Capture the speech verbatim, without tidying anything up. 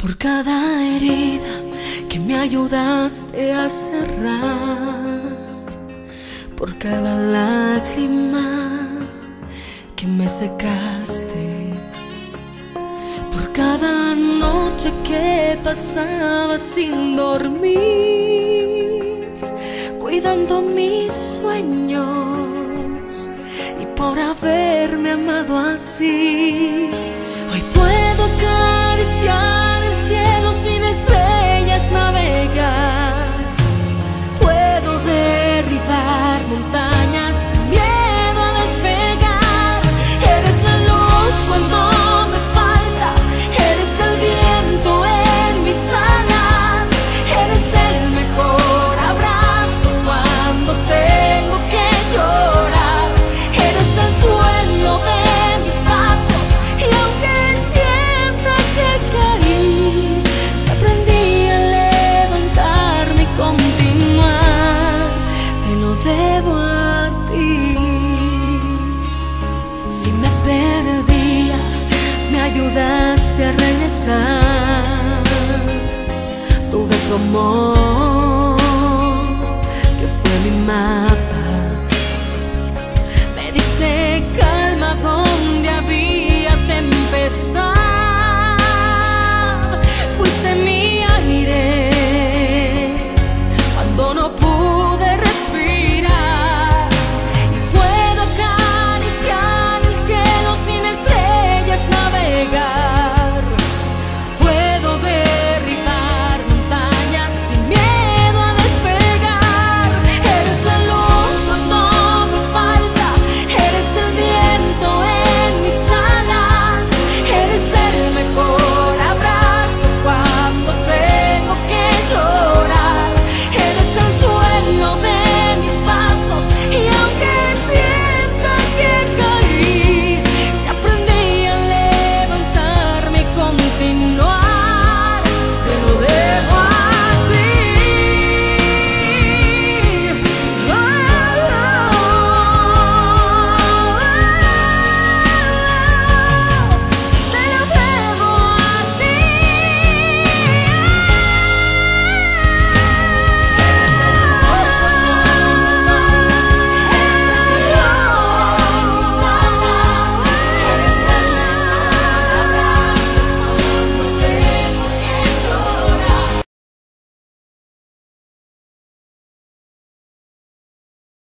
por cada herida que me ayudaste a cerrar, por cada lágrima que me secaste, por cada noche que pasaba sin dormir, cuidando mis sueños, y por haberme amado así. Hoy puedo acariciar el cielo sin estrellas, navegar. Puedo derribar montañas sin miedo a despegar. Eres la luz cuando me falta, eres el viento en mis alas, eres el mejor abrazo cuando tengo que llorar. Eres el sueño de mis pasos, y aunque sienta que caí, si aprendí a levantarme y continuar, te lo debo a ti. Si me perdía, me ayudaste a regresar. Tuve tu amor, que fue mi mapa. Me diste calma.